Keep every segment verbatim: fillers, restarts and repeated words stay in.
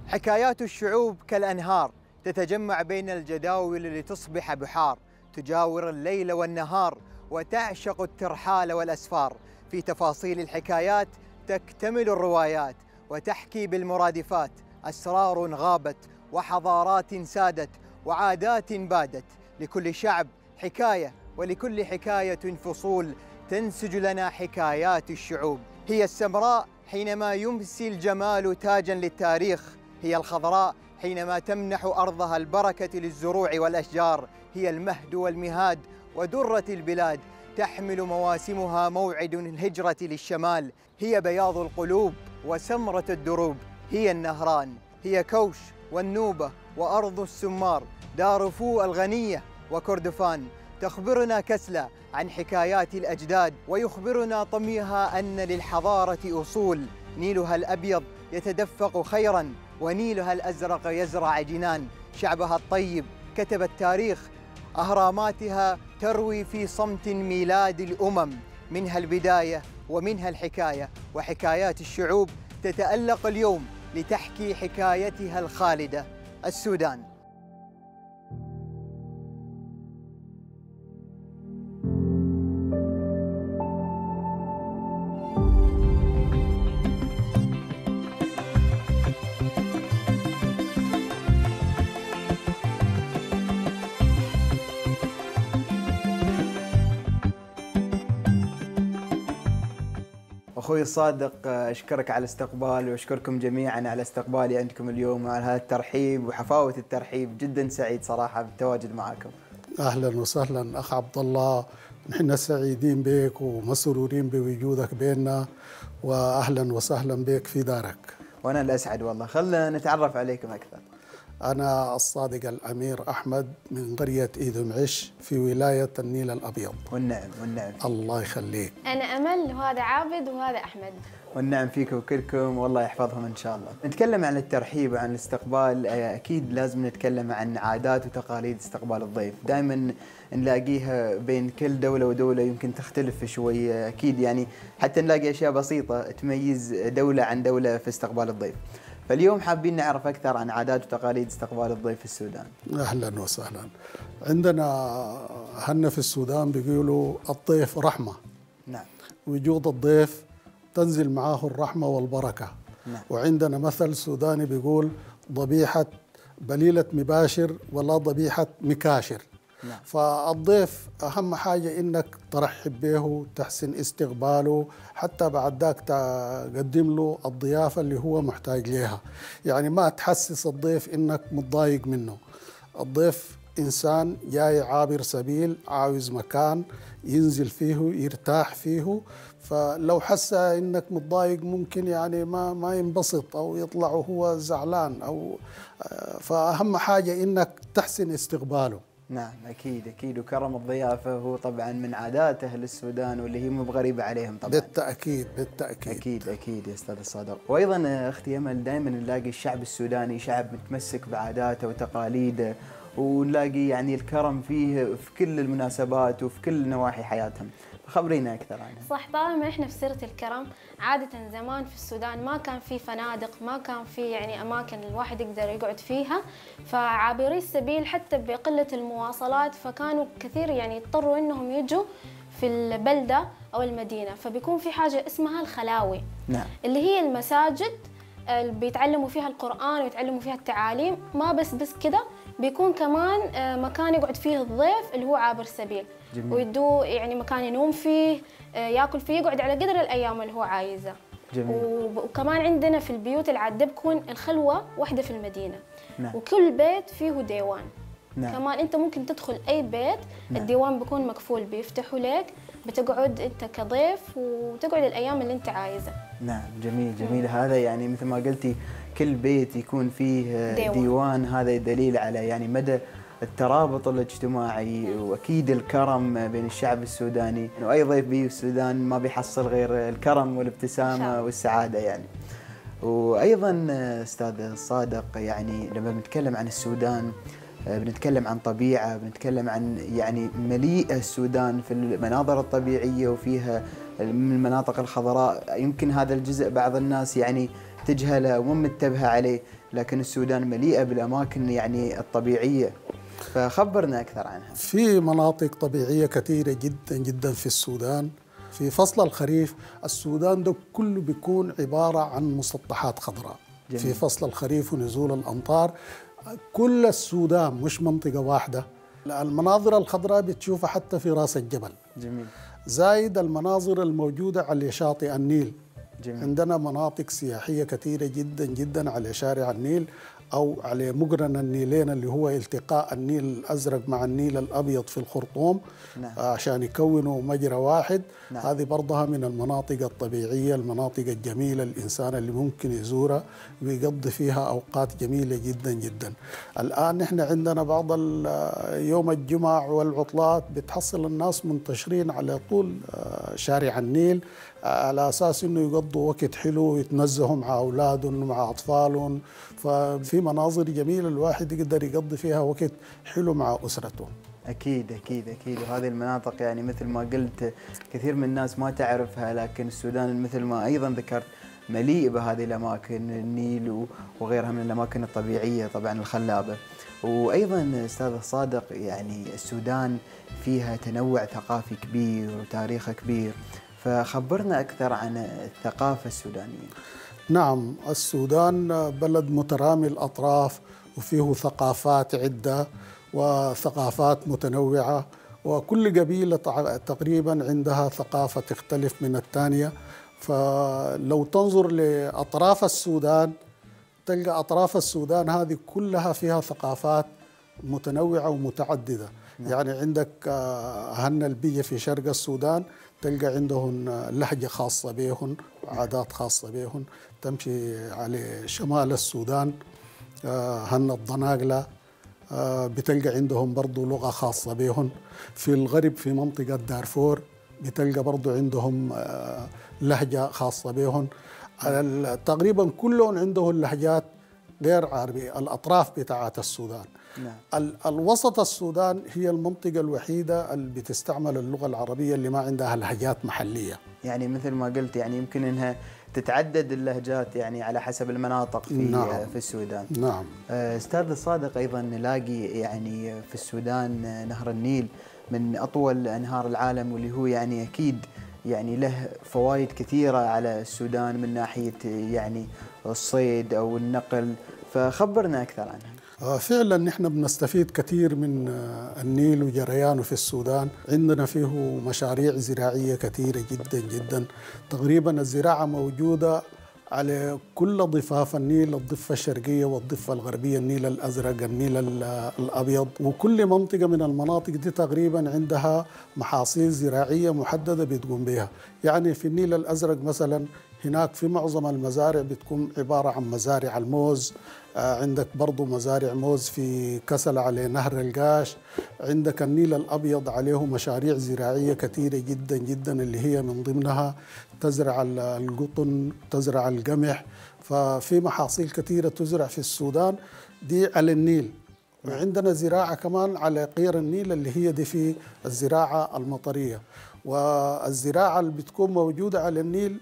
حكايات الشعوب كالأنهار تتجمع بين الجداول لتصبح بحار، تجاور الليل والنهار وتعشق الترحال والأسفار. في تفاصيل الحكايات تكتمل الروايات، وتحكي بالمرادفات أسرار غابت وحضارات سادت وعادات بادت. لكل شعب حكاية، ولكل حكاية فصول، تنسج لنا حكايات الشعوب. هي السمراء حينما يمسي الجمال تاجا للتاريخ، هي الخضراء حينما تمنح أرضها البركة للزروع والأشجار، هي المهد والمهاد ودرة البلاد، تحمل مواسمها موعد الهجرة للشمال، هي بياض القلوب وسمرة الدروب، هي النهران، هي كوش والنوبة وأرض السمار، دارفو الغنية وكردفان. تخبرنا كسلى عن حكايات الأجداد، ويخبرنا طميها أن للحضارة أصول، نيلها الأبيض يتدفق خيراً ونيلها الأزرق يزرع جنان. شعبها الطيب كتب التاريخ، أهراماتها تروي في صمت ميلاد الأمم، منها البداية ومنها الحكاية. وحكايات الشعوب تتألق اليوم لتحكي حكايتها الخالدة. السودان. أخوي الصادق، أشكرك على الاستقبال، وأشكركم جميعا على استقبالي عندكم اليوم وعلى هذا الترحيب وحفاوة الترحيب. جدا سعيد صراحة بالتواجد معكم. أهلا وسهلا أخ عبد الله، نحن سعيدين بك ومسرورين بوجودك بيننا، وأهلا وسهلا بك في دارك. وأنا الأسعد والله. خلنا نتعرف عليكم أكثر. أنا الصادق الأمير أحمد من قرية إيدم عش في ولاية النيل الأبيض. والنعم والنعم. الله يخليك. أنا أمل، وهذا عابد، وهذا أحمد. والنعم فيكم كلكم، والله يحفظهم إن شاء الله. نتكلم عن الترحيب وعن الاستقبال، أكيد لازم نتكلم عن عادات وتقاليد استقبال الضيف. دائما نلاقيها بين كل دولة ودولة، يمكن تختلف شوي أكيد، يعني حتى نلاقي أشياء بسيطة تميز دولة عن دولة في استقبال الضيف. فاليوم حابين نعرف أكثر عن عادات وتقاليد استقبال الضيف في السودان. أهلا وسهلا. عندنا هنا في السودان بيقولوا الضيف رحمة. نعم. وجود الضيف تنزل معاه الرحمة والبركة. نعم. وعندنا مثل سوداني بيقول ضبيحة بليلة مباشر ولا ضبيحة مكاشر. نعم. فالضيف أهم حاجة إنك ترحب به، تحسن استقباله، حتى بعد ذاك تقدم له الضيافة اللي هو محتاج لها. يعني ما تحسس الضيف إنك متضايق منه. الضيف إنسان جاي عابر سبيل، عاوز مكان ينزل فيه يرتاح فيه، فلو حس إنك متضايق ممكن يعني ما ما ينبسط أو يطلع وهو زعلان، أو فأهم حاجة إنك تحسن استقباله. نعم أكيد أكيد. وكرم الضيافة هو طبعا من عادات أهل السودان، واللي هي مو بغريبة عليهم طبعا. بالتأكيد بالتأكيد. أكيد أكيد يا أستاذ الصادق. وأيضا أختي أمل، دائما نلاقي الشعب السوداني شعب متمسك بعاداته وتقاليده، ونلاقي يعني الكرم فيه في كل المناسبات وفي كل نواحي حياتهم. خبرينا أكثر عنه. صح، طالما إحنا في سيرة الكرم، عادة زمان في السودان ما كان في فنادق، ما كان في يعني أماكن الواحد يقدر يقعد فيها، فعابري السبيل حتى بقلة المواصلات فكانوا كثير يعني يضطروا إنهم يجوا في البلدة أو المدينة، فبيكون في حاجة اسمها الخلاوي. نعم. اللي هي المساجد اللي بيتعلموا فيها القرآن ويتعلموا فيها التعاليم. ما بس بس كده، بيكون كمان مكان يقعد فيه الضيف اللي هو عابر سبيل. جميل. ويدوه يعني مكان ينوم فيه، ياكل فيه، يقعد على قدر الايام اللي هو عايزه. جميل. وكمان عندنا في البيوت العاده بكون الخلوه واحده في المدينه. نعم. وكل بيت فيه ديوان. نعم. كمان انت ممكن تدخل اي بيت. نعم. الديوان بيكون مقفول، بيفتحوا لك، بتقعد انت كضيف وتقعد الايام اللي انت عايزه. نعم جميل جميل. مم. هذا يعني مثل ما قلتي كل بيت يكون فيه ديوان, ديوان. هذا دليل على يعني مدى الترابط الاجتماعي، واكيد الكرم بين الشعب السوداني، واي ضيف بيجي السودان ما بيحصل غير الكرم والابتسامه والسعاده يعني. وايضا استاذ الصادق، يعني لما بنتكلم عن السودان بنتكلم عن طبيعه، بنتكلم عن يعني مليئه السودان في المناظر الطبيعيه، وفيها من المناطق الخضراء. يمكن هذا الجزء بعض الناس يعني تجهله أو مو منتبهة عليه، لكن السودان مليئة بالأماكن يعني الطبيعية، فخبرنا أكثر عنها. في مناطق طبيعية كثيرة جدا جدا في السودان. في فصل الخريف السودان ده كله بيكون عبارة عن مسطحات خضراء. جميل. في فصل الخريف ونزول الأمطار كل السودان مش منطقة واحدة، المناظر الخضراء بتشوفها حتى في راس الجبل. جميل. زايد المناظر الموجودة على شاطئ النيل. جميل. عندنا مناطق سياحية كثيرة جدا جدا على شارع النيل أو على مقرن النيلين اللي هو التقاء النيل الأزرق مع النيل الأبيض في الخرطوم. نعم. عشان يكونوا مجرى واحد. نعم. هذه برضها من المناطق الطبيعية، المناطق الجميلة الإنسان اللي ممكن يزورها ويقضي فيها أوقات جميلة جدا جدا. الآن نحن عندنا بعض يوم الجمعة والعطلات بتحصل الناس منتشرين على طول شارع النيل على أساس أنه يقضوا وقت حلو، يتنزهوا مع أولادهم مع أطفالهم، ففي مناظر جميلة الواحد يقدر يقضي فيها وقت حلو مع أسرته. أكيد أكيد أكيد. وهذه المناطق يعني مثل ما قلت كثير من الناس ما تعرفها، لكن السودان مثل ما أيضا ذكرت مليء بهذه الأماكن، النيل وغيرها من الأماكن الطبيعية طبعا الخلابة. وأيضا أستاذ صادق يعني السودان فيها تنوع ثقافي كبير وتاريخ كبير، فخبرنا أكثر عن الثقافة السودانية. نعم، السودان بلد مترامي الأطراف وفيه ثقافات عدة وثقافات متنوعة، وكل قبيلة تقريبا عندها ثقافة تختلف من الثانية. فلو تنظر لأطراف السودان تلقى أطراف السودان هذه كلها فيها ثقافات متنوعة ومتعددة. نعم. يعني عندك أهلنا البية في شرق السودان تلقى عندهم لهجة خاصة بهم وعادات خاصة بهم. تمشي على شمال السودان هن الضناقلة بتلقى عندهم برضو لغة خاصة بهم. في الغرب في منطقة دارفور بتلقى برضو عندهم لهجة خاصة بهم. تقريبا كلهم عندهم لهجات غير عربية الأطراف بتاعة السودان. نعم. الوسط السودان هي المنطقة الوحيدة اللي بتستعمل اللغة العربية اللي ما عندها لهجات محلية. يعني مثل ما قلت يعني يمكن انها تتعدد اللهجات يعني على حسب المناطق في نعم. في السودان. نعم. استاذ الصادق ايضا نلاقي يعني في السودان نهر النيل من اطول انهار العالم، واللي هو يعني اكيد يعني له فوائد كثيرة على السودان من ناحية يعني الصيد أو النقل، فخبرنا أكثر عنها. فعلا نحن بنستفيد كثير من النيل وجريانه في السودان. عندنا فيه مشاريع زراعية كثيرة جدا جدا. تقريبا الزراعة موجودة على كل ضفاف النيل، الضفة الشرقية والضفة الغربية، النيل الأزرق، النيل الأبيض، وكل منطقة من المناطق دي تقريبا عندها محاصيل زراعية محددة بتقوم بها. يعني في النيل الأزرق مثلا هناك في معظم المزارع بتكون عبارة عن مزارع الموز. عندك برضو مزارع موز في كسل على نهر القاش. عندك النيل الأبيض عليه مشاريع زراعية كثيرة جدا جدا اللي هي من ضمنها تزرع القطن، تزرع القمح. ففي محاصيل كثيرة تزرع في السودان دي على النيل. وعندنا زراعة كمان على قير النيل اللي هي دي في الزراعة المطرية. والزراعة اللي بتكون موجودة على النيل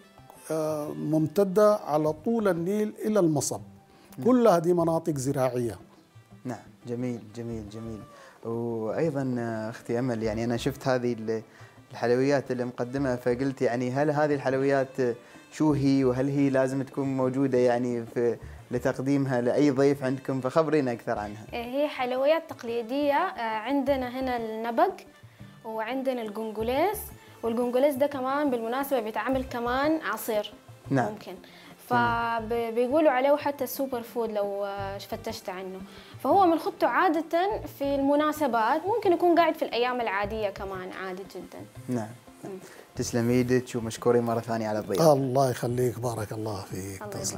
ممتدة على طول النيل إلى المصب. كل هذه مناطق زراعية. نعم، جميل جميل جميل. وأيضا أختي أمل يعني أنا شفت هذه الحلويات اللي مقدمة، فقلت يعني هل هذه الحلويات شو هي، وهل هي لازم تكون موجودة يعني في لتقديمها لأي ضيف عندكم؟ فخبرينا أكثر عنها. هي حلويات تقليدية. عندنا هنا النبق وعندنا القنقليس، والقنقليس ده كمان بالمناسبة بيتعمل كمان عصير. نعم. ممكن فبيقولوا عليه حتى السوبر فود لو فتشت عنه. فهو من خطه عادة في المناسبات، ممكن يكون قاعد في الأيام العادية كمان عادي جدا. نعم. تسلم ايدك ومشكورين مرة ثانية على الضيافة. الله يخليك، بارك الله فيك. تسلم.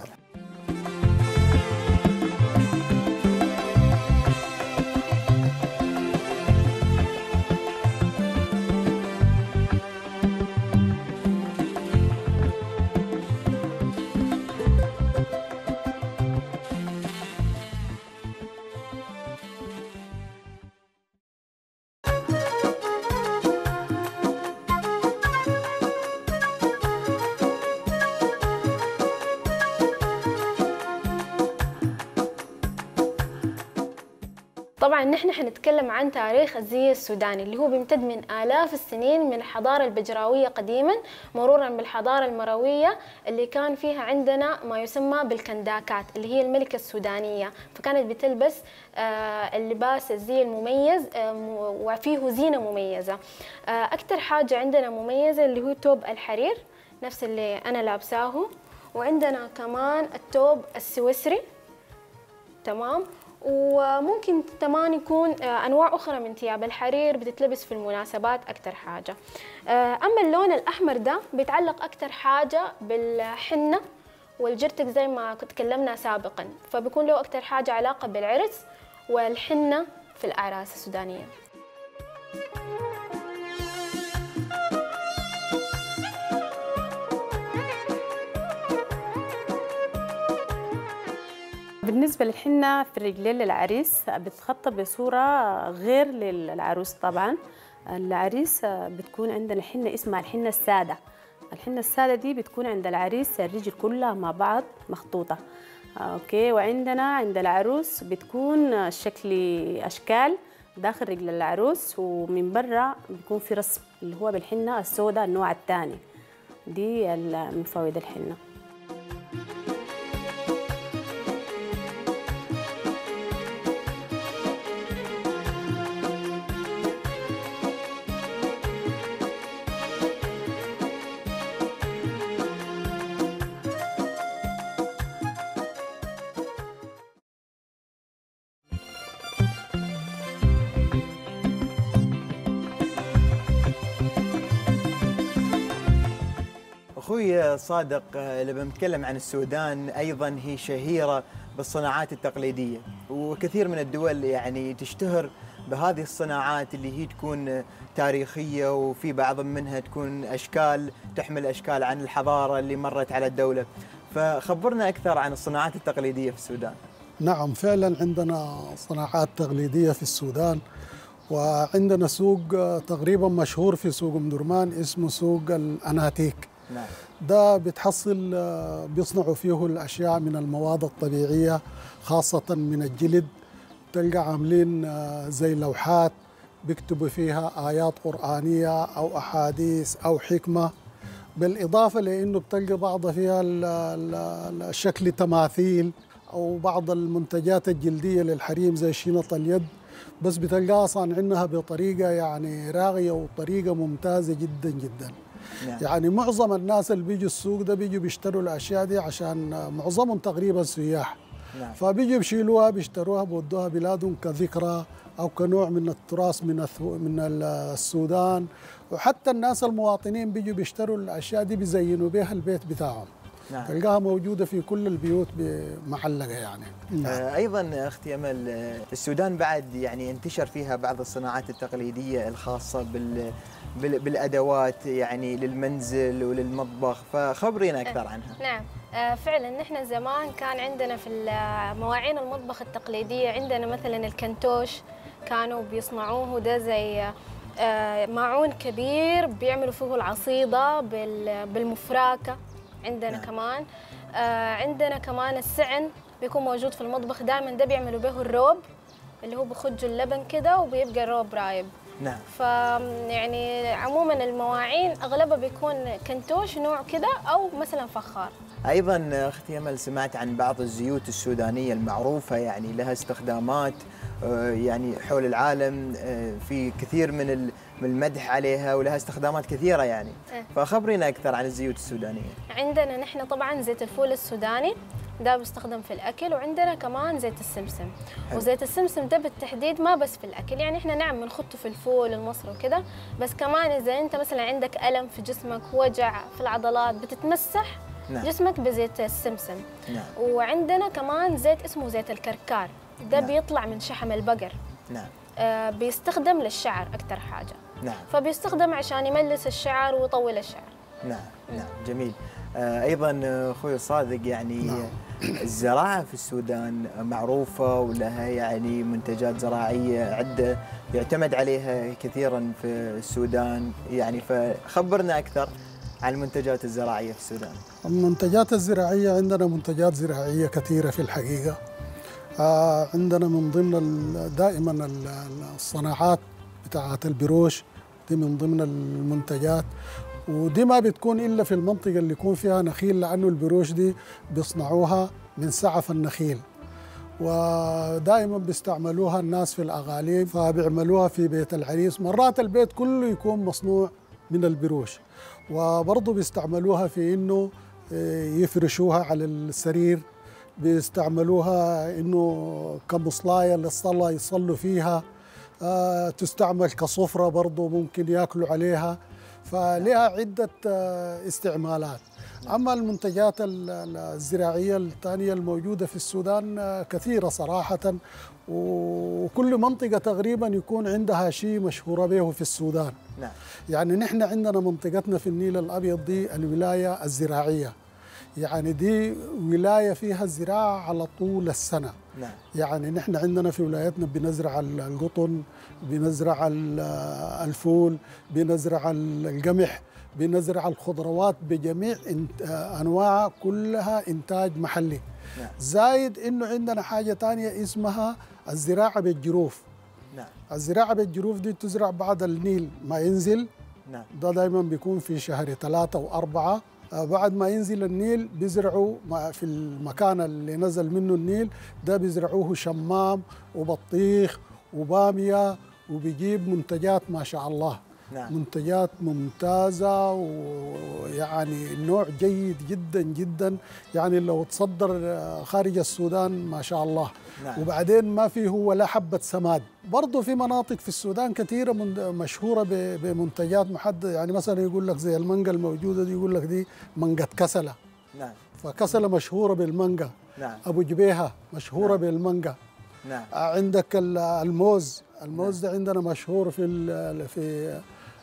طبعا نحن حنتكلم عن تاريخ الزي السوداني اللي هو بيمتد من آلاف السنين من الحضارة البجراوية قديما مرورا بالحضارة المروية اللي كان فيها عندنا ما يسمى بالكنداكات اللي هي الملكة السودانية، فكانت بتلبس اللباس الزي المميز وفيه زينة مميزة. أكثر حاجة عندنا مميزة اللي هو توب الحرير نفس اللي أنا لابساه، وعندنا كمان التوب السويسري تمام، وممكن كمان يكون انواع اخرى من ثياب الحرير بتتلبس في المناسبات اكثر حاجه. اما اللون الاحمر ده بيتعلق اكثر حاجه بالحنه والجرتك زي ما تكلمنا سابقا، فبيكون له اكثر حاجه علاقه بالعرس والحنه في الاعراس السودانيه. بالنسبة للحنة في الرجلين للعريس بتخطى بصورة غير للعروس. طبعا العريس بتكون عندنا حنة اسمها الحنة السادة. الحنة السادة دي بتكون عند العريس الرجل كلها مع بعض مخطوطة، اوكي. وعندنا عند العروس بتكون شكل اشكال داخل رجل العروس، ومن برا بيكون في رسم اللي هو بالحنة السوداء النوع الثاني. دي من فوائد الحنة. أخوي صادق، لما نتكلم عن السودان أيضا هي شهيرة بالصناعات التقليدية، وكثير من الدول يعني تشتهر بهذه الصناعات اللي هي تكون تاريخية، وفي بعض منها تكون أشكال تحمل أشكال عن الحضارة اللي مرت على الدولة. فخبرنا أكثر عن الصناعات التقليدية في السودان. نعم، فعلا عندنا صناعات تقليدية في السودان، وعندنا سوق تقريبا مشهور في سوق أم درمان اسمه سوق الأناتيك. نعم. ده بتحصل بيصنعوا فيه الأشياء من المواد الطبيعية خاصة من الجلد. تلقى عاملين زي لوحات بيكتبوا فيها آيات قرآنية أو أحاديث أو حكمة، بالإضافة لأنه بتلقى بعض فيها الشكل تماثيل أو بعض المنتجات الجلدية للحريم زي شينط اليد، بس بتلقاها صانعينها بطريقة يعني راقية وطريقة ممتازة جدا جدا. نعم. يعني معظم الناس اللي بيجوا السوق ده بيجوا بيشتروا الاشياء دي عشان معظمهم تقريبا سياح. نعم. فبيجوا بيشيلوها بيشتروها بودوها بلادهم كذكرى او كنوع من التراث من من السودان، وحتى الناس المواطنين بيجوا بيشتروا الاشياء دي بيزينوا بها البيت بتاعهم. نعم. تلقاها موجوده في كل البيوت معلقه يعني. نعم. آه ايضا اختي امل، السودان بعد يعني انتشر فيها بعض الصناعات التقليديه الخاصه بال بالادوات يعني للمنزل وللمطبخ، فخبرينا اكثر عنها. نعم، فعلا نحن زمان كان عندنا في مواعين المطبخ التقليديه عندنا مثلا الكنتوش كانوا بيصنعوه، ده زي ماعون كبير بيعملوا فيه العصيده بالمفراكه. عندنا نعم. كمان عندنا كمان السعن بيكون موجود في المطبخ دائما، ده بيعملوا به الروب اللي هو بخجوا اللبن كده وبيبقى الروب رايب. نعم. ف يعني عموما المواعين اغلبها بيكون كنتوش نوع كده او مثلا فخار. ايضا اختي امل، سمعت عن بعض الزيوت السودانيه المعروفه يعني لها استخدامات يعني حول العالم، في كثير من المدح عليها ولها استخدامات كثيره يعني. اه. فخبرينا اكثر عن الزيوت السودانيه. عندنا نحن طبعا زيت الفول السوداني ده بيستخدم في الاكل، وعندنا كمان زيت السمسم. حلو. وزيت السمسم ده بالتحديد ما بس في الاكل، يعني احنا نعم بنخطه في الفول المصري وكده، بس كمان اذا انت مثلا عندك الم في جسمك، وجع في العضلات، بتتمسح نعم. جسمك بزيت السمسم. نعم. وعندنا كمان زيت اسمه زيت الكركار، ده نعم. بيطلع من شحم البقر. نعم. آه بيستخدم للشعر اكثر حاجه. نعم. فبيستخدم عشان يملس الشعر ويطول الشعر. نعم. نعم. جميل. آه ايضا اخوي صادق، يعني نعم. الزراعه في السودان معروفه ولها يعني منتجات زراعيه عده يعتمد عليها كثيرا في السودان، يعني فخبرنا اكثر عن المنتجات الزراعيه في السودان. المنتجات الزراعيه عندنا منتجات زراعيه كثيره في الحقيقه. آه عندنا من ضمن دائما الصناعات بتاعت البروش، دي من ضمن المنتجات، ودي ما بتكون إلا في المنطقة اللي يكون فيها نخيل، لأنه البروش دي بيصنعوها من سعف النخيل، ودائما بيستعملوها الناس في الأغاليم، فبيعملوها في بيت العريس. مرات البيت كله يكون مصنوع من البروش، وبرضه بيستعملوها في إنه يفرشوها على السرير، بيستعملوها إنه كمصلاية للصلاة يصلوا فيها، آه تستعمل كصفرة برضه ممكن ياكلوا عليها، فلها عدة آه استعمالات. أما المنتجات الزراعية الثانية الموجودة في السودان آه كثيرة صراحة، وكل منطقة تقريبا يكون عندها شيء مشهورة به في السودان. نعم. يعني نحن عندنا منطقتنا في النيل الأبيض دي الولاية الزراعية، يعني دي ولاية فيها الزراعة على طول السنة. نعم. يعني نحن عندنا في ولايتنا بنزرع القطن، بنزرع الفول، بنزرع القمح، بنزرع الخضروات بجميع أنواعها، كلها إنتاج محلي. نعم. زايد إنه عندنا حاجة تانية اسمها الزراعة بالجروف. نعم. الزراعة بالجروف دي تزرع بعد النيل ما ينزل. نعم. ده دايما بيكون في شهر ثلاثة وأربعة. بعد ما ينزل النيل بيزرعوا في المكان اللي نزل منه النيل ده بيزرعوه شمام وبطيخ وبامية، وبيجيب منتجات ما شاء الله. نعم. منتجات ممتازة، ويعني نوع جيد جدا جدا، يعني لو تصدر خارج السودان ما شاء الله. نعم. وبعدين ما فيه ولا حبة سماد. برضه في مناطق في السودان كثيرة مشهورة بمنتجات محددة، يعني مثلا يقول لك زي المانجا الموجودة دي يقول لك دي مانجا كسلة. نعم. فكسلة مشهورة بالمانجا. نعم. أبو جبيهة مشهورة نعم. بالمانجا. نعم. عندك الموز، الموز ده عندنا مشهور في في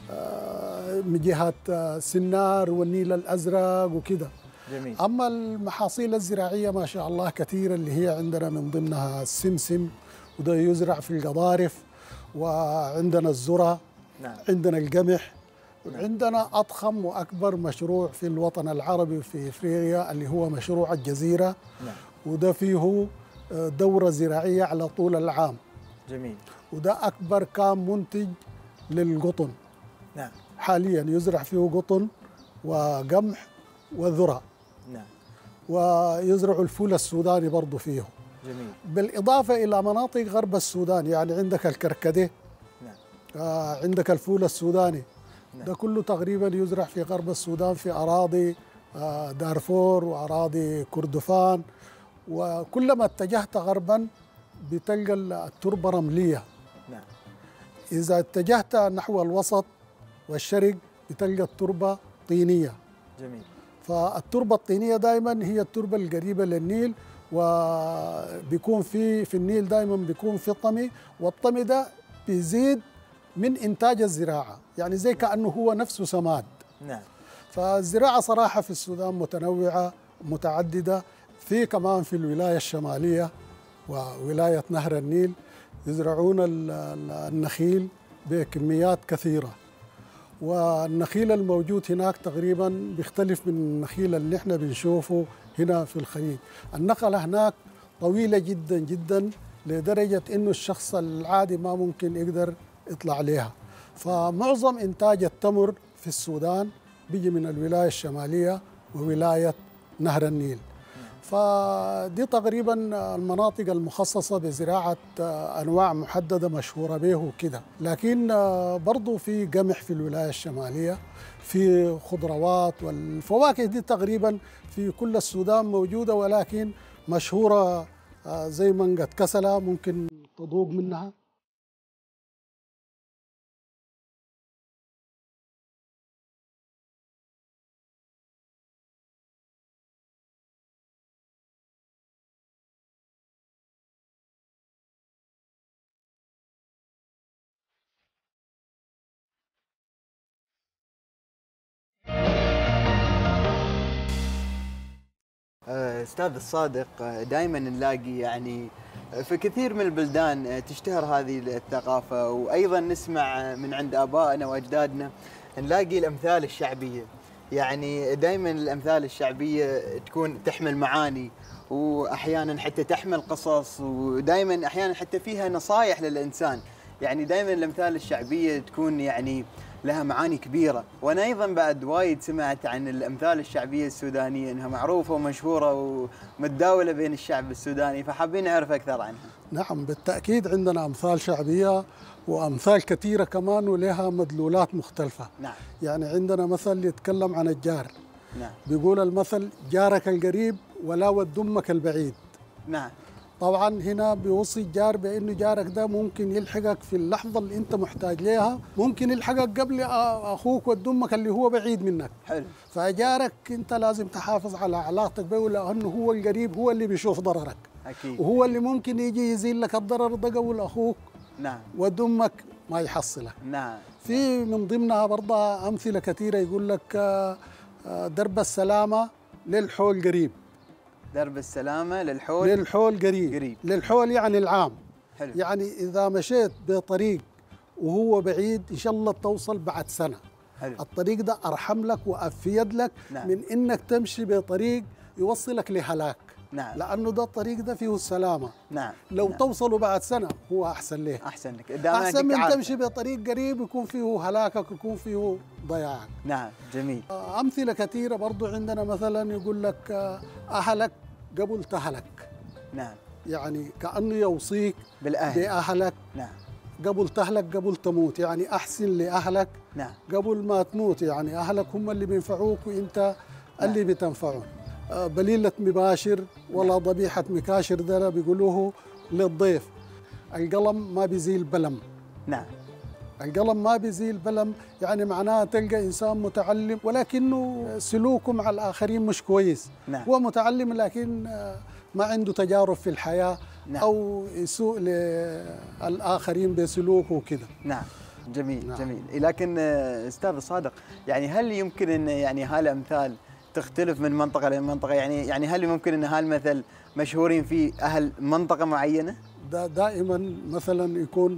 من جهة سنار والنيل الأزرق وكده. جميل. أما المحاصيل الزراعية ما شاء الله كثيرة، اللي هي عندنا من ضمنها السمسم، وده يزرع في القضارف، وعندنا الذرة. نعم. عندنا القمح. نعم. عندنا أضخم وأكبر مشروع في الوطن العربي في إفريقيا اللي هو مشروع الجزيرة. نعم. وده فيه دورة زراعية على طول العام. جميل. وده أكبر كان منتج للقطن. نعم. حاليا يزرع فيه قطن وقمح وذرة. نعم. ويزرع الفول السوداني برضه فيه. جميل. بالإضافة إلى مناطق غرب السودان، يعني عندك الكركديه. نعم. آه عندك الفول السوداني. نعم. ده كله تقريبا يزرع في غرب السودان، في أراضي آه دارفور وأراضي كردفان. وكلما اتجهت غربا بتلقى التربة رملية. نعم. إذا اتجهت نحو الوسط والشرق بتلقى التربة طينية. جميل. فالتربة الطينية دائما هي التربة القريبة للنيل، وبيكون في في النيل دائما بيكون في طمي، والطمي ده بيزيد من إنتاج الزراعة، يعني زي كأنه هو نفسه سماد. نعم. فالزراعة صراحة في السودان متنوعة متعددة. في كمان في الولاية الشمالية وولاية نهر النيل يزرعون النخيل بكميات كثيرة، والنخيل الموجود هناك تقريبا بيختلف من النخيل اللي احنا بنشوفه هنا في الخليج. النخلة هناك طويلة جدا جدا لدرجة انه الشخص العادي ما ممكن يقدر يطلع عليها. فمعظم انتاج التمر في السودان بيجي من الولاية الشمالية وولاية نهر النيل. فدي تقريبا المناطق المخصصة بزراعة أنواع محددة مشهورة به وكده. لكن برضو في قمح في الولاية الشمالية، في خضروات والفواكه دي تقريبا في كل السودان موجودة، ولكن مشهورة زي مانجا كسلة ممكن تذوق منها. أستاذ الصادق، دائما نلاقي يعني في كثير من البلدان تشتهر هذه الثقافة، وأيضا نسمع من عند آبائنا وأجدادنا نلاقي الأمثال الشعبية. يعني دائما الأمثال الشعبية تكون تحمل معاني واحيانا حتى تحمل قصص، ودائما احيانا حتى فيها نصائح للانسان. يعني دائما الامثال الشعبيه تكون يعني لها معاني كبيره، وانا ايضا بعد وايد سمعت عن الامثال الشعبيه السودانيه انها معروفه ومشهوره ومتداوله بين الشعب السوداني، فحابين نعرف اكثر عنها. نعم بالتاكيد عندنا امثال شعبيه وامثال كثيره كمان ولها مدلولات مختلفه. نعم. يعني عندنا مثل يتكلم عن الجار. نعم. بيقول المثل جارك القريب ولا ود امك البعيد. نعم. طبعا هنا بيوصي الجار بانه جارك ده ممكن يلحقك في اللحظه اللي انت محتاج لها، ممكن يلحقك قبل اخوك ود امك اللي هو بعيد منك. حلو. فجارك انت لازم تحافظ على علاقتك به، لانه هو القريب، هو اللي بيشوف ضررك. اكيد. وهو اللي ممكن يجي يزيل لك الضرر ده قبل اخوك. نعم. ود امك ما يحصلك. نعم. في من ضمنها برضه امثله كثيره، يقول لك درب السلامه للحول قريب. درب السلامه للحول للحول قريب. قريب. للحول يعني العام. حلو. يعني اذا مشيت بطريق وهو بعيد ان شاء الله توصل بعد سنه. حلو. الطريق ده ارحم لك وافيد لك. نعم. من انك تمشي بطريق يوصلك لهلاك. نعم. لانه ده الطريق ده فيه السلامه. نعم. لو نعم. توصلوا بعد سنه هو احسن لك. احسن لك. احسن من تمشي بطريق قريب يكون فيه هلاكك ويكون فيه ضياعك. نعم. جميل. امثله كثيره برضو عندنا، مثلا يقول لك اهلك قبل تهلك. نعم. يعني كانه يوصيك بالاهل باهلك. نعم. قبل تهلك قبل تموت، يعني احسن لاهلك. نعم. قبل ما تموت، يعني اهلك هم اللي بينفعوك وانت نعم. اللي بتنفعهم. بليلة مباشر ولا ضبيحة مكاشر، ده بيقولوه للضيف. القلم ما بيزيل بلم. نعم. القلم ما بيزيل بلم، يعني معناها تلقى إنسان متعلم ولكنه سلوكه مع الآخرين مش كويس. نعم. هو متعلم لكن ما عنده تجارب في الحياة. نعم. أو يسوء للآخرين بسلوكه وكذا. نعم. جميل. نعم. جميل. لكن أستاذ صادق، يعني هل يمكن أن يعني هالأمثال تختلف من منطقة لمنطقة؟ يعني يعني هل ممكن أن هالمثل مشهورين فيه أهل منطقة معينة؟ دا دائما مثلا يكون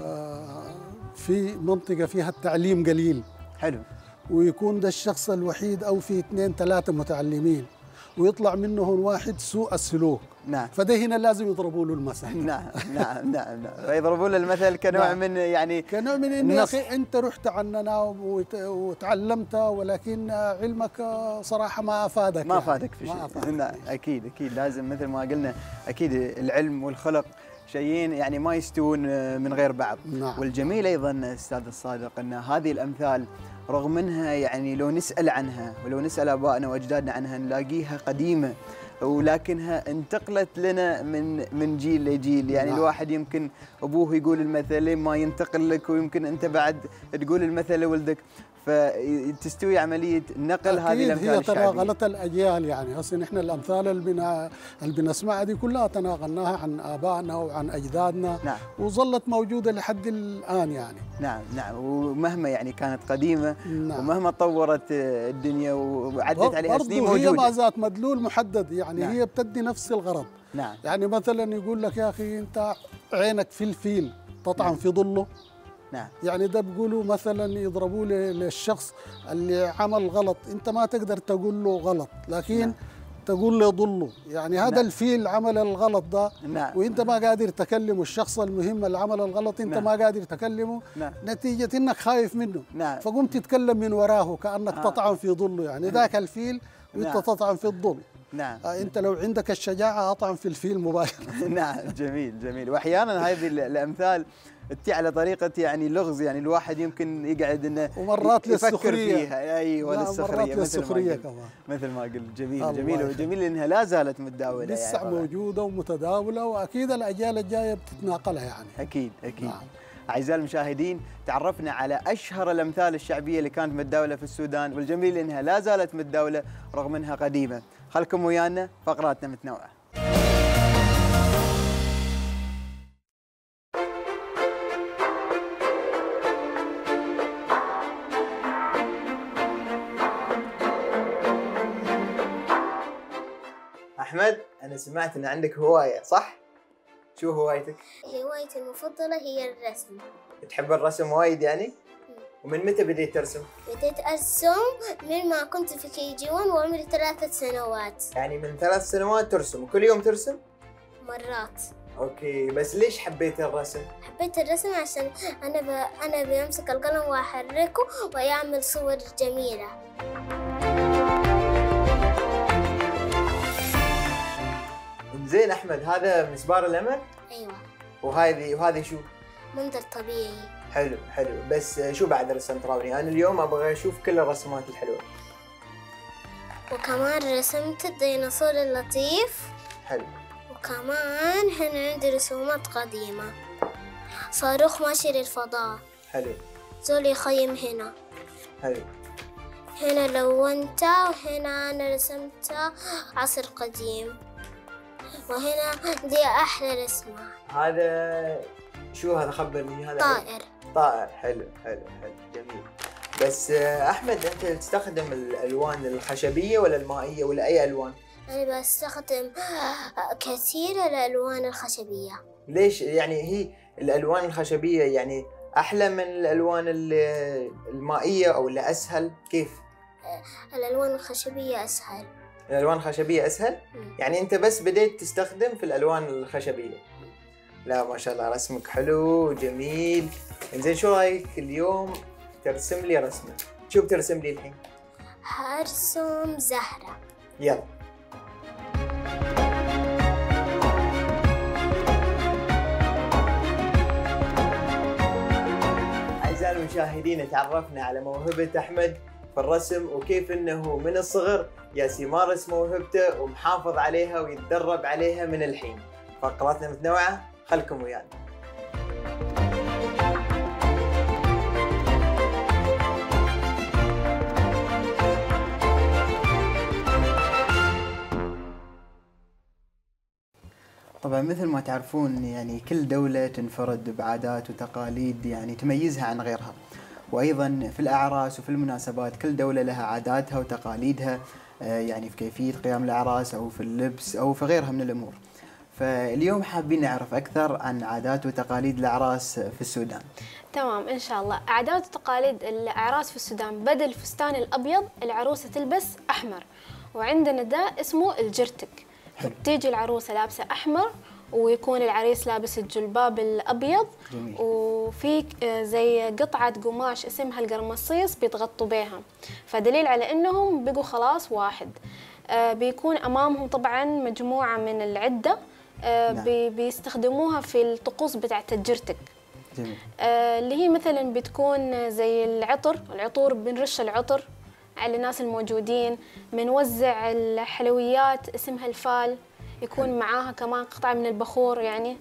في منطقة فيها التعليم قليل. حلو. ويكون ده الشخص الوحيد أو في اثنين ثلاثة متعلمين، ويطلع منهم واحد سوء السلوك. نعم. فده هنا لازم يضربوا له المثل. نعم. نعم. نعم. نعم. فيضربوا له المثل كنوع نعم. من يعني كنوع من انه يا اخي انت رحت عننا وتعلمت، ولكن علمك صراحه ما افادك. ما يعني. افادك في شيء. أفادك. نعم. اكيد اكيد لازم مثل ما قلنا، اكيد العلم والخلق شيئين يعني ما يستوون من غير بعض. نعم. والجميل ايضا استاذ الصادق ان هذه الامثال رغم انها يعني لو نسال عنها ولو نسال ابائنا واجدادنا عنها نلاقيها قديمه، ولكنها انتقلت لنا من من جيل لجيل. يعني نعم. الواحد يمكن ابوه يقول المثل ما ينتقل لك، ويمكن انت بعد تقول المثل لولدك، فتستوي عمليه نقل هذه الامثال هي الشعبيه. تناقلت الاجيال. يعني هسه نحن الامثال اللي بنا اللي بنسمعها دي كلها تناقلناها عن ابائنا وعن اجدادنا. نعم. وظلت موجوده لحد الان يعني. نعم. نعم. ومهما يعني كانت قديمه. نعم. ومهما طورت الدنيا وعدت عليها سنين موجوده، هي ما ذات مدلول محدد. يعني نعم. هي بتدي نفس الغرض. نعم. يعني مثلا يقول لك يا اخي انت عينك في الفيل تطعن نعم. في ظله. نعم. يعني ده بيقولوا مثلا يضربوه للشخص اللي عمل غلط، انت ما تقدر تقول له غلط، لكن نعم. تقول له ضله. يعني هذا نعم. الفيل عمل الغلط ده. نعم. وانت ما قادر تكلمه، الشخص المهم اللي عمل الغلط انت نعم. ما قادر تكلمه. نعم. نتيجة انك خايف منه. نعم. فقمت تتكلم من وراه كأنك آه. تطعن في ظله. يعني ذاك الفيل وانت نعم. تطعن في الظل. نعم. آه انت لو عندك الشجاعة اطعن في الفيل مباشرة. نعم. جميل. جميل. واحيانا هذه الامثال تي على طريقة يعني لغز، يعني الواحد يمكن يقعد انه ومرات يفكر فيها. ايوه للسخرية. للسخرية كمان. مثل ما قلت. جميل. جميل. وجميل انها لا زالت متداولة. لسه يعني موجودة ومتداولة، واكيد الاجيال الجاية بتتناقلها يعني. اكيد اكيد. نعم. اعزائي المشاهدين، تعرفنا على اشهر الامثال الشعبية اللي كانت متداولة في السودان، والجميل انها لا زالت متداولة رغم انها قديمة. خلكم ويانا، فقراتنا متنوعة. أحمد، أنا سمعت أن عندك هواية، صح؟ شو هوايتك؟ هوايتي المفضلة هي الرسم. تحب الرسم وايد يعني؟ ومن متى بديت ترسم؟ بديت أرسم من ما كنت في كي جي واحد وعمري ثلاث سنوات. يعني من ثلاث سنوات ترسم، وكل يوم ترسم؟ مرات. اوكي، بس ليش حبيت الرسم؟ حبيت الرسم عشان أنا ب... أنا بمسك القلم وأحركه ويعمل صور جميلة. زين أحمد، هذا مسبار الأمل؟ أيوة. وهذه وهذه شو؟ منظر طبيعي. حلو حلو، بس شو بعد رسمت راوني؟ أنا اليوم أبغى أشوف كل الرسمات الحلوة. وكمان رسمت الديناصور اللطيف. حلو. وكمان هنا عندي رسومات قديمة، صاروخ ماشي للفضاء. حلو. زول يخيم هنا. حلو. هنا لونته، وهنا أنا رسمت عصر قديم، وهنا دي أحلى رسمة. هذا شو هذا؟ خبرني. هذا طائر. طائر. حلو حلو حلو، جميل. بس أحمد، أنت تستخدم الألوان الخشبية ولا المائية ولا أي ألوان؟ أنا بستخدم كثير الألوان الخشبية. ليش؟ يعني هي الألوان الخشبية يعني أحلى من الألوان المائية أو اللي أسهل؟ كيف؟ الألوان الخشبية أسهل. الألوان الخشبية أسهل؟ م. يعني أنت بس بديت تستخدم في الألوان الخشبية. لا ما شاء الله، رسمك حلو وجميل. إنزين، شو رأيك اليوم ترسم لي رسمة؟ شو بترسم لي الحين؟ هرسم زهرة. يلا. أعزائي المشاهدين، تعرفنا على موهبة أحمد في الرسم، وكيف أنه من الصغر جالس يمارس موهبته ومحافظ عليها ويتدرب عليها من الحين. فقراتنا متنوعة، خلكم ويانا. طبعا مثل ما تعرفون، يعني كل دولة تنفرد بعادات وتقاليد يعني تميزها عن غيرها، وأيضا في الأعراس وفي المناسبات كل دولة لها عاداتها وتقاليدها، يعني في كيفية قيام الأعراس أو في اللبس أو في غيرها من الأمور. فاليوم حابين نعرف أكثر عن عادات وتقاليد الأعراس في السودان. تمام، إن شاء الله. عادات وتقاليد الأعراس في السودان، بدل الفستان الأبيض العروسة تلبس أحمر، وعندنا ده اسمه الجرتك. تيجي العروسة لابسة أحمر، ويكون العريس لابس الجلباب الأبيض. جميل. وفي زي قطعة قماش اسمها القرمصيص بيتغطوا بيها، فدليل على إنهم بقوا خلاص واحد. آه بيكون أمامهم طبعا مجموعة من العدة، آه نعم. بي بيستخدموها في الطقوس بتاعة الجرتك. جميل. آه اللي هي مثلا بتكون زي العطر، العطور بنرش العطر على الناس الموجودين، بنوزع الحلويات اسمها الفال، يكون معاها كمان قطعة من البخور يعني.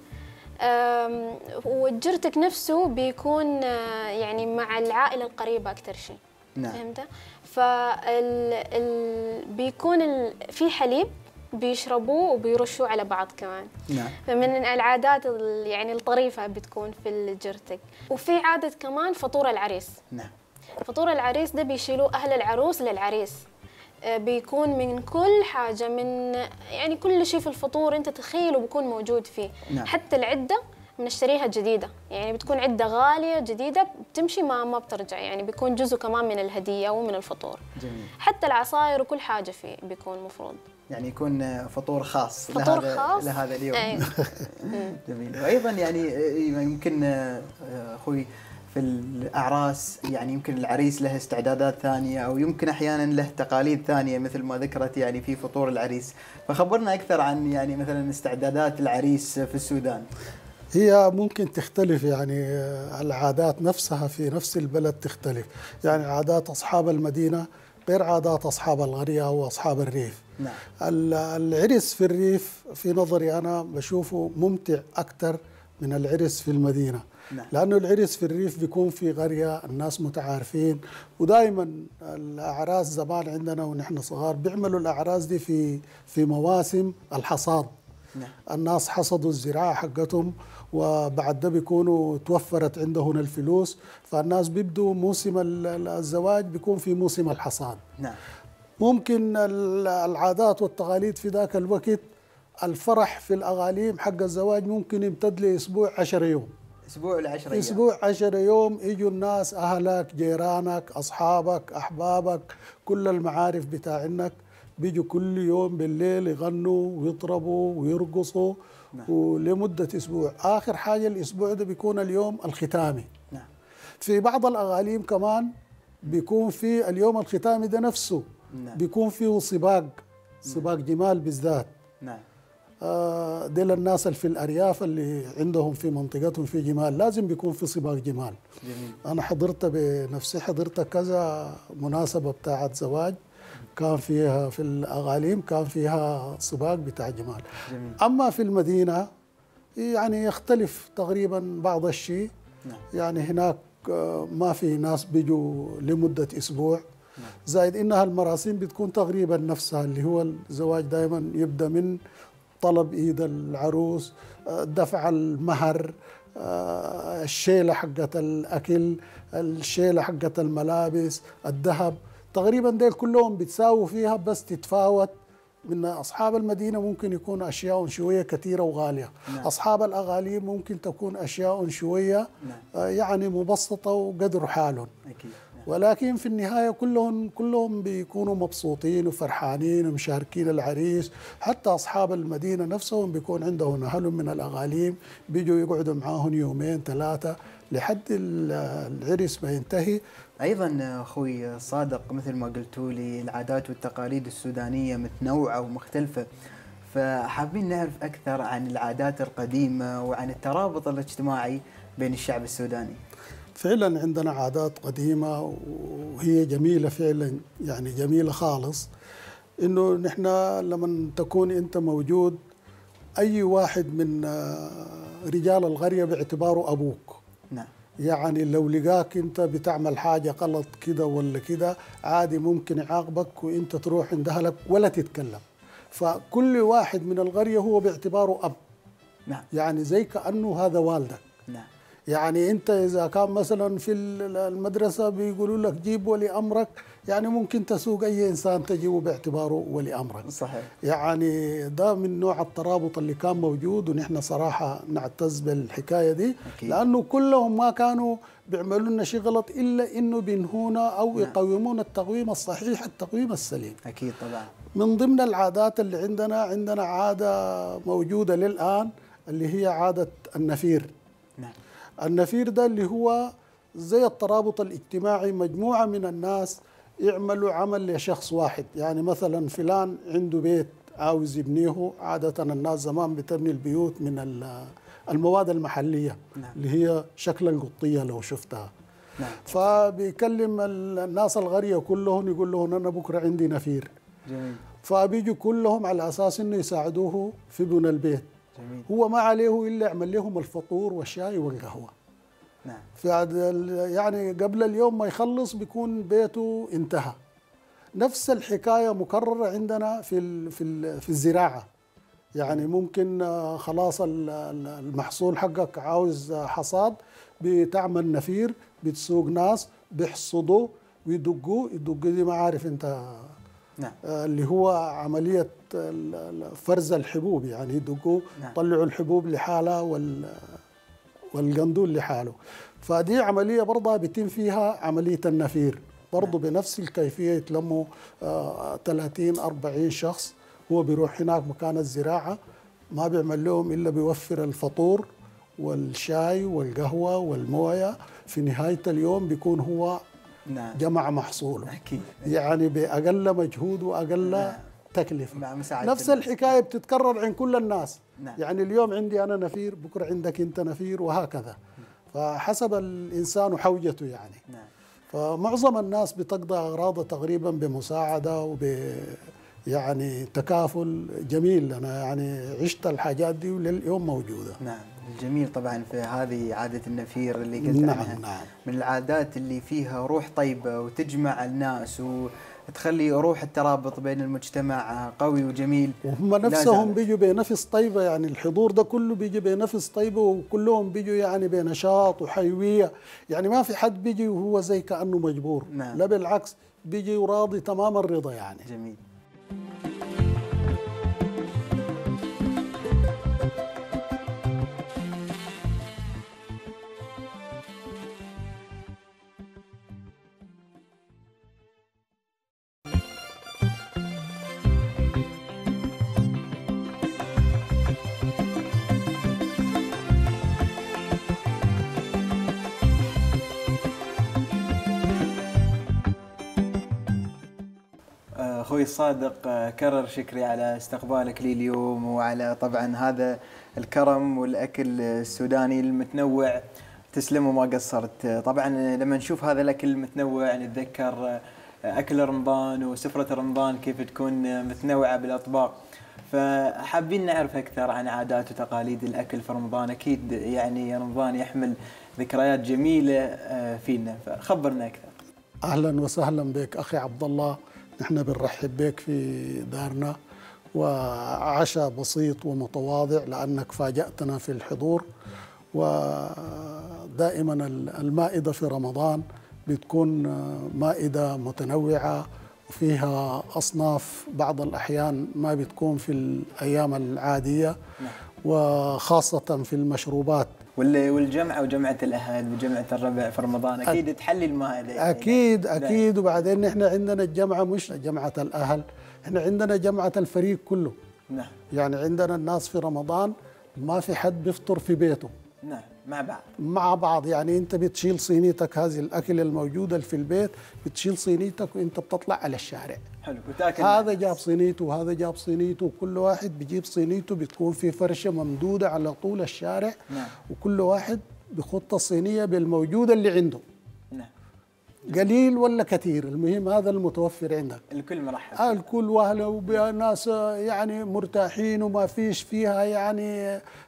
والجرتك نفسه بيكون يعني مع العائلة القريبة أكثر شيء. نعم. فهمت؟ فال ال... بيكون ال... في حليب بيشربوه وبيرشوه على بعض كمان. نعم. فمن العادات ال... يعني الطريفة بتكون في الجرتك. وفي عادة كمان فطور العريس. نعم. فطور العريس ده بيشيلوه أهل العروس للعريس، بيكون من كل حاجة، من يعني كل شيء في الفطور أنت تخيله بيكون موجود فيه. نعم. حتى العدة بنشتريها جديدة، يعني بتكون عدة غالية جديدة بتمشي ما ما بترجع، يعني بيكون جزء كمان من الهدية ومن الفطور. جميل. حتى العصاير وكل حاجة فيه بيكون مفروض يعني يكون فطور خاص فطور لهذا خاص لهذا اليوم. أيوة. جميل. وأيضا يعني يمكن أخوي في الأعراس يعني يمكن العريس له استعدادات ثانية، أو يمكن أحيانا له تقاليد ثانية مثل ما ذكرت يعني في فطور العريس. فخبرنا أكثر عن يعني مثلا استعدادات العريس في السودان. هي ممكن تختلف، يعني العادات نفسها في نفس البلد تختلف، يعني عادات أصحاب المدينة غير عادات أصحاب القرية أو أصحاب الريف. نعم. العرس في الريف في نظري أنا بشوفه ممتع أكثر من العرس في المدينة. نعم. لأنه العرس في الريف بيكون في قرية الناس متعارفين، ودائما الأعراس زمان عندنا ونحن صغار بيعملوا الأعراس دي في في مواسم الحصاد. نعم. الناس حصدوا الزراعة حقتهم، وبعد ده بيكونوا توفرت عندهم الفلوس، فالناس بيبدوا موسم الزواج بيكون في موسم الحصاد. نعم. ممكن العادات والتقاليد في ذاك الوقت الفرح في الأغاليم حق الزواج ممكن يمتد لأسبوع عشرة يوم. اسبوع العشرة ايام. اسبوع عشرة يوم يجوا الناس، اهلك، جيرانك، اصحابك، احبابك، كل المعارف بتاعنك بيجوا كل يوم بالليل يغنوا ويطربوا ويرقصوا. نعم. ولمده اسبوع. اخر حاجه الاسبوع ده بيكون اليوم الختامي. نعم. في بعض الاغاليم كمان بيكون في اليوم الختامي ده نفسه. نعم. بيكون فيه سباق، سباق جمال بالذات. نعم. آه ديل الناس اللي في الارياف اللي عندهم في منطقتهم في جمال لازم بيكون في سباق جمال. جميل. انا حضرت بنفسي، حضرت كذا مناسبه بتاعت زواج كان فيها في الاغاليم كان فيها سباق بتاع جمال. جميل. اما في المدينه يعني يختلف تقريبا بعض الشيء. نعم. يعني هناك ما في ناس بيجوا لمده اسبوع. نعم. زائد انها المراسم بتكون تقريبا نفسها، اللي هو الزواج دائما يبدا من طلب ايد العروس، دفع المهر، الشيله حقت الاكل، الشيله حقت الملابس، الذهب، تقريبا ديل كلهم بتساووا فيها، بس تتفاوت. من أصحاب المدينة ممكن يكون أشياء شوية كثيرة وغالية. نعم. أصحاب الأغاليم ممكن تكون أشياء شوية نعم. يعني مبسطة وقدر حالهم. أكيد. نعم. ولكن في النهاية كلهم كلهم بيكونوا مبسوطين وفرحانين ومشاركين العريس. حتى أصحاب المدينة نفسهم بيكون عندهم أهلهم من الأغاليم بيجوا يقعدوا معاهم يومين ثلاثة لحد العرس ما ينتهي. أيضا أخوي صادق، مثل ما قلتوا لي العادات والتقاليد السودانية متنوعة ومختلفة، فحابين نعرف أكثر عن العادات القديمة وعن الترابط الاجتماعي بين الشعب السوداني. فعلا عندنا عادات قديمة وهي جميلة فعلا، يعني جميلة خالص. إنه نحن لما تكون أنت موجود أي واحد من رجال القرية باعتباره أبوك. نعم. يعني لو لقاك انت بتعمل حاجه غلط كده ولا كده عادي ممكن يعاقبك وانت تروح عند اهلك ولا تتكلم. فكل واحد من القريه هو باعتباره اب. نعم. يعني زي كانه هذا والدك. نعم. يعني انت اذا كان مثلا في المدرسه بيقولوا لك جيب ولي امرك، يعني ممكن تسوق اي انسان تجيبه باعتباره ولي امرك. صحيح. يعني ده من نوع الترابط اللي كان موجود، ونحن صراحه نعتز بالحكايه دي. أكيد. لانه كلهم ما كانوا بيعملوا لنا شيء غلط الا انه بينهونا او نعم. يقومون التقويم الصحيح، التقويم السليم. اكيد طبعا. من ضمن العادات اللي عندنا عندنا عاده موجوده للان اللي هي عاده النفير. نعم. النفير ده اللي هو زي الترابط الاجتماعي، مجموعة من الناس يعملوا عمل لشخص واحد. يعني مثلا فلان عنده بيت عاوز يبنيه، عادة الناس زمان بتبني البيوت من المواد المحلية. نعم. اللي هي شكل القطية لو شفتها. نعم. فبيكلم الناس القرية كلهم يقول لهم أنا بكرة عندي نفير. جميل. فبيجوا كلهم على أساس إنه يساعدوه في بناء البيت. جميل. هو ما عليه إلا يعمل لهم الفطور والشاي والقهوة. نعم. يعني قبل اليوم ما يخلص بيكون بيته انتهى. نفس الحكاية مكررة عندنا في في في الزراعة. يعني ممكن خلاص المحصول حقك عاوز حصاد، بتعمل نفير، بتسوق ناس بيحصدوا ويدقوا يدقوا دي ما عارف انت. نعم. اللي هو عملية فرز الحبوب، يعني يدقوا. نعم. طلعوا الحبوب لحالها وال والقندول لحاله. فدي عملية برضه بيتم فيها عملية النفير برضه. نعم. بنفس الكيفية يتلموا آه ثلاثين أربعين شخص، هو بيروح هناك مكان الزراعة، ما بيعمل لهم إلا بيوفر الفطور والشاي والقهوة والموية. في نهاية اليوم بيكون هو نعم. جمع محصوله. أكيد. يعني بأقل مجهود وأقل نعم. تكلفة. مع نفس الحكاية بتتكرر عند كل الناس. نعم. يعني اليوم عندي أنا نفير، بكرة عندك أنت نفير، وهكذا. فحسب الإنسان وحوجته يعني. نعم. فمعظم الناس بتقضي أغراضها تقريبا بمساعدة وب يعني تكافل جميل. أنا يعني عشت الحاجات دي ولليوم موجودة. نعم. الجميل طبعا في هذه عادة النفير اللي قلت نعم عنها. نعم. من العادات اللي فيها روح طيبة وتجمع الناس وتخلي روح الترابط بين المجتمع قوي وجميل. وهم نفسهم بيجوا بنفس طيبة، يعني الحضور ده كله بيجي بنفس طيبة، وكلهم بيجوا يعني بنشاط وحيوية. يعني ما في حد بيجي وهو زي كأنه مجبور. نعم. لا بالعكس، بيجي وراضي تمام الرضا يعني. جميل. أخوي الصادق كرر شكري على استقبالك لي اليوم، وعلى طبعا هذا الكرم والأكل السوداني المتنوع. تسلم وما قصرت. طبعا لما نشوف هذا الأكل المتنوع نتذكر أكل رمضان وسفرة رمضان كيف تكون متنوعة بالأطباق. فحابين نعرف أكثر عن عادات وتقاليد الأكل في رمضان. أكيد يعني رمضان يحمل ذكريات جميلة فينا، فخبرنا أكثر. أهلا وسهلا بك أخي عبد الله، نحن بنرحب بك في دارنا، وعشاء بسيط ومتواضع لأنك فاجأتنا في الحضور. ودائما المائدة في رمضان بتكون مائدة متنوعة وفيها أصناف بعض الأحيان ما بتكون في الأيام العادية، وخاصة في المشروبات. والجمعة وجمعة الأهل وجمعة الربع في رمضان أكيد تحلي المائدة. أكيد أكيد. وبعدين نحن عندنا الجمعة مش جمعة الأهل، احنا عندنا جمعة الفريق كله. نعم. يعني عندنا الناس في رمضان ما في حد بيفطر في بيته. نعم، مع بعض مع بعض. يعني انت بتشيل صينيتك هذه الاكل الموجوده في البيت، بتشيل صينيتك وانت بتطلع على الشارع. حلو. وتاكل. هذا جاب صينيته وهذا جاب صينيته، وكل واحد بيجيب صينيته، بتكون في فرشه ممدوده على طول الشارع. نعم. وكل واحد بيخط الصينيه بالموجوده اللي عنده. نعم. قليل ولا كثير، المهم هذا المتوفر عندك. الكل مرحب. آه الكل واهله وبناس يعني مرتاحين وما فيش فيها يعني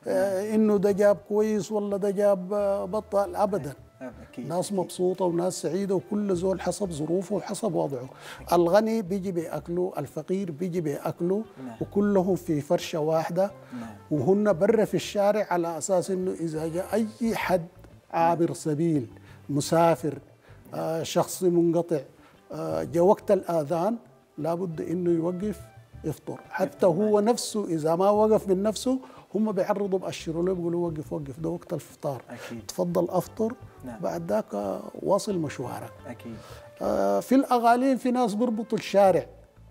آه انه ده جاب كويس ولا ده جاب آه بطل ابدا. أكيد. ناس مبسوطه وناس سعيده، وكل زول حسب ظروفه وحسب وضعه. أكيد. الغني بيجي باكله، الفقير بيجي باكله. نعم. وكلهم في فرشه واحده. نعم. وهن برا في الشارع على اساس انه اذا جاء اي حد عابر سبيل مسافر آه شخص منقطع آه جاء وقت الآذان لابد إنه يوقف يفطر. حتى هو نفسه إذا ما وقف من نفسه هم بيعرضوا بأشروا له بيقولوا وقف وقف ده وقت الفطار. أكيد. تفضل أفطر. نعم. بعد ذاك آه واصل مشوارك. أكيد. آه في الأغاليم في ناس بيربطوا الشارع.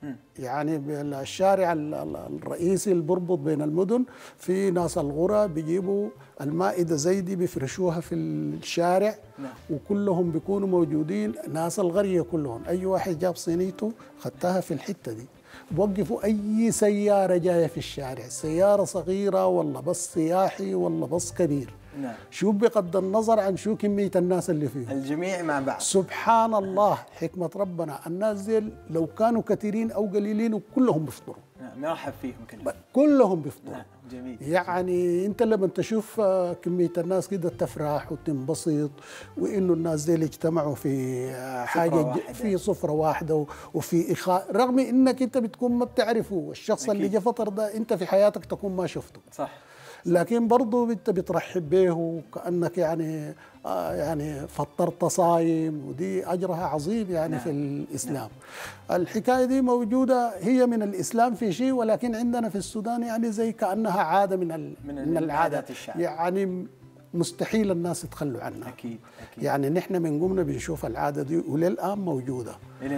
يعني الشارع الرئيسي اللي بربط بين المدن، في ناس الغرى بيجيبوا المائدة زي دي بيفرشوها في الشارع. نعم. وكلهم بيكونوا موجودين، ناس القرية كلهم، أي واحد جاب صينيته خدتها في الحتة دي. بوقفوا أي سيارة جاية في الشارع، سيارة صغيرة ولا بس سياحي ولا بس كبير. نعم. شو بغض النظر عن شو كمية الناس اللي فيه، الجميع مع بعض. سبحان الله حكمة ربنا، الناس دي لو كانوا كثيرين أو قليلين وكلهم بيفطروا. نعم. مرحب فيهم كلهم. كلهم بيفطروا. نعم. جميل. يعني أنت لما تشوف كمية الناس كده تفرح وتنبسط، وإنه الناس دي اجتمعوا في حاجة في صفرة واحدة وفي إخاء، رغم إنك أنت بتكون ما بتعرفه، الشخص أكيد. اللي جا فطر ده أنت في حياتك تكون ما شفته. صح. لكن برضه انت بترحب به وكانك يعني آه يعني فطرت صايم، ودي اجرها عظيم يعني. نعم. في الاسلام. نعم. الحكايه دي موجوده هي من الاسلام في شيء، ولكن عندنا في السودان يعني زي كانها عاده من ال من, من العادات الشعب. يعني مستحيل الناس يتخلوا عنها. اكيد اكيد. يعني نحن من قمنا بنشوف العاده دي وللان موجوده.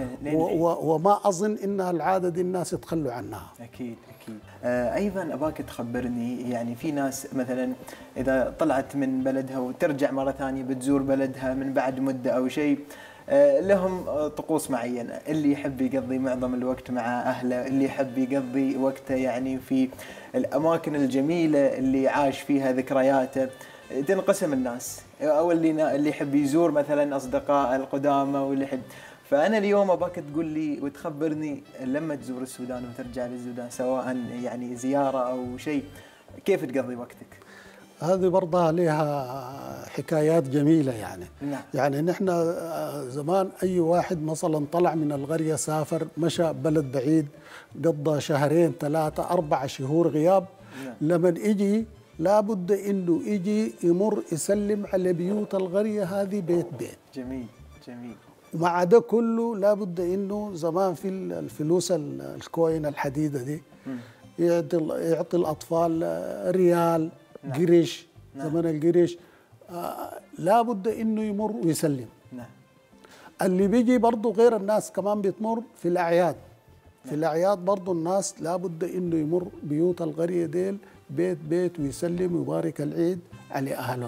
وما اظن انها العاده دي الناس يتخلوا عنها. اكيد اكيد. آه ايضا اباك تخبرني، يعني في ناس مثلا اذا طلعت من بلدها وترجع مره ثانيه بتزور بلدها من بعد مده او شيء، آه لهم طقوس معينه، اللي يحب يقضي معظم الوقت مع اهله، اللي يحب يقضي وقته يعني في الاماكن الجميله اللي عاش فيها ذكرياته. تنقسم الناس، او اللي اللي يحب يزور مثلا اصدقاء القدامى، واللي يحب. فانا اليوم اباك تقول لي وتخبرني لما تزور السودان وترجع للسودان، سواء يعني زياره او شيء، كيف تقضي وقتك؟ هذه برضه لها حكايات جميله يعني. نعم. يعني نحن زمان اي واحد مثلا طلع من القريه سافر مشى بلد بعيد، قضى شهرين ثلاثه اربع شهور غياب. نعم. لما يجي لابد انه يجي يمر يسلم على بيوت القريه هذه بيت بيت. جميل جميل. ومع ده كله لابد انه زمان في الفلوس الكوين الحديده دي يعطي يعطي الاطفال ريال. نعم. قرش. نعم. زمان القرش آه لابد انه يمر ويسلم. نعم. اللي بيجي برضه غير الناس كمان بتمر في الاعياد. نعم. في الاعياد برضه الناس لابد انه يمر بيوت القريه ديل بيت بيت ويسلم ويبارك العيد على اهلهم.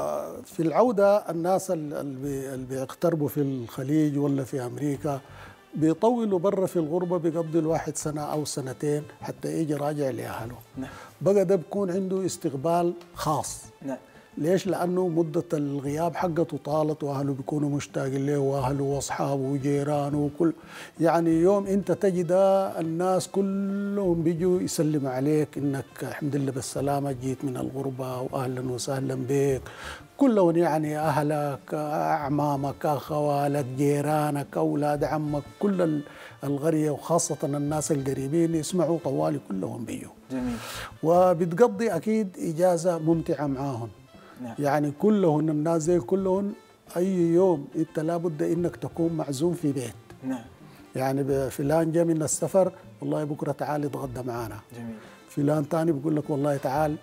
ففي العوده الناس اللي بيقتربوا في الخليج ولا في امريكا بيطولوا برا في الغربة، بيقضي الواحد سنة أو سنتين حتى يجي راجع لأهله. نعم. بقى ده بكون عنده استقبال خاص. نعم. ليش؟ لأنه مدة الغياب حقته طالت وأهله بيكونوا مشتاقين له، وأهله وأصحابه وجيرانه وكل، يعني يوم أنت تجد الناس كلهم بيجوا يسلموا عليك إنك الحمد لله بالسلامة جيت من الغربة وأهلا وسهلا بك، كلهم يعني أهلك أعمامك أخوالك جيرانك أولاد عمك كل القرية وخاصة الناس القريبين يسمعوا طوالي كلهم بيجوا. جميل. وبتقضي أكيد إجازة ممتعة معاهم. نعم. يعني كلهم الناس زي كلهم أي يوم أنت لابد إنك تكون معزوم في بيت. نعم. يعني فلان جاء من السفر والله بكرة تعال اتغدى معانا. جميل. فلان تاني بيقول لك والله تعال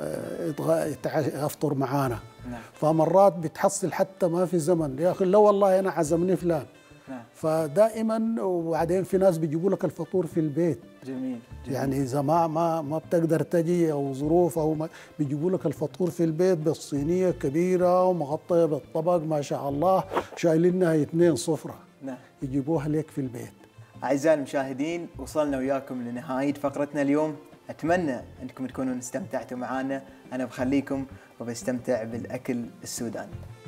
افطر معانا. نعم. فمرات بتحصل حتى ما في زمن، يا أخي لا والله أنا عزمني فلان. نعم. فدائما وبعدين في ناس بيجيبوا لك الفطور في البيت. جميل. جميل. يعني إذا ما ما ما بتقدر تجي أو ظروف أو ما بيجيبوا لك الفطور في البيت بالصينية كبيرة ومغطية بالطبق ما شاء الله، شايلينها اثنين صفرة. نعم. يجيبوها لك في البيت. أعزائي المشاهدين، وصلنا وياكم لنهاية فقرتنا اليوم. أتمنى أنكم تكونوا استمتعتوا معنا، أنا بخليكم وبستمتع بالأكل السوداني.